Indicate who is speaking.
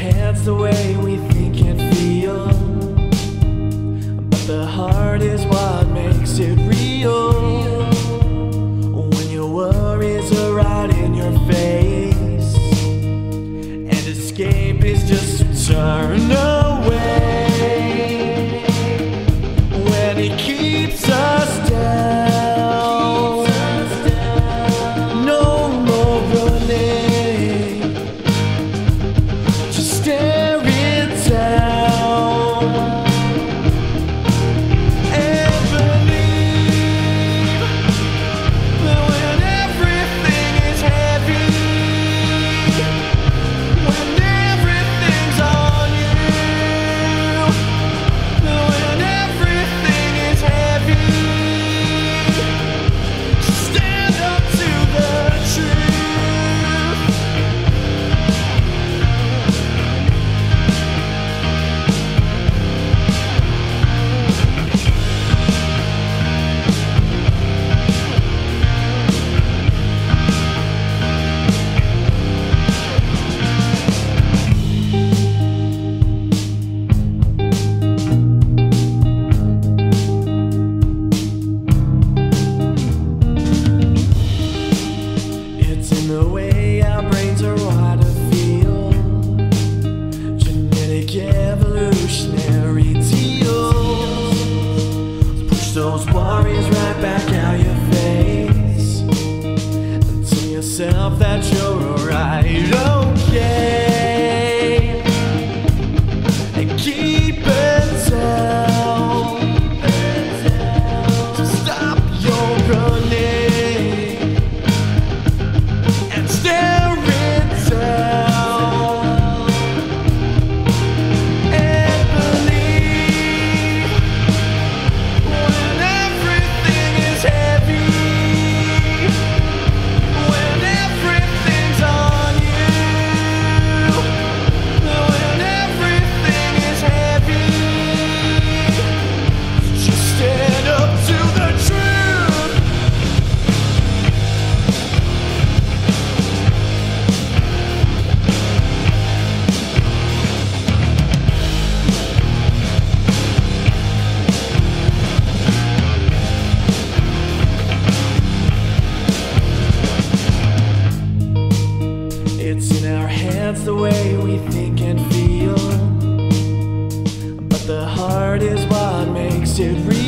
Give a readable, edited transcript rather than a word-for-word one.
Speaker 1: heads the way we think and feel, but the heart is what makes it real. When your worries are right in your face and escape is just to turn away, when it keeps us down, no more running, just stare it down and believe that when everything is heavy, when everything's on you, when everything is heavy, just stand up to the truth. It's in the way our brains are wired to feel, genetic evolutionary deals. Push those worries right back out your face and tell yourself that you're alright, okay, and keep it down to stop your running and stare it down and believe when everything is heavy, when everything's on you, when everything is heavy, just stand up to the truth. It's in our heads the way we think and feel, but the heart is what makes it real.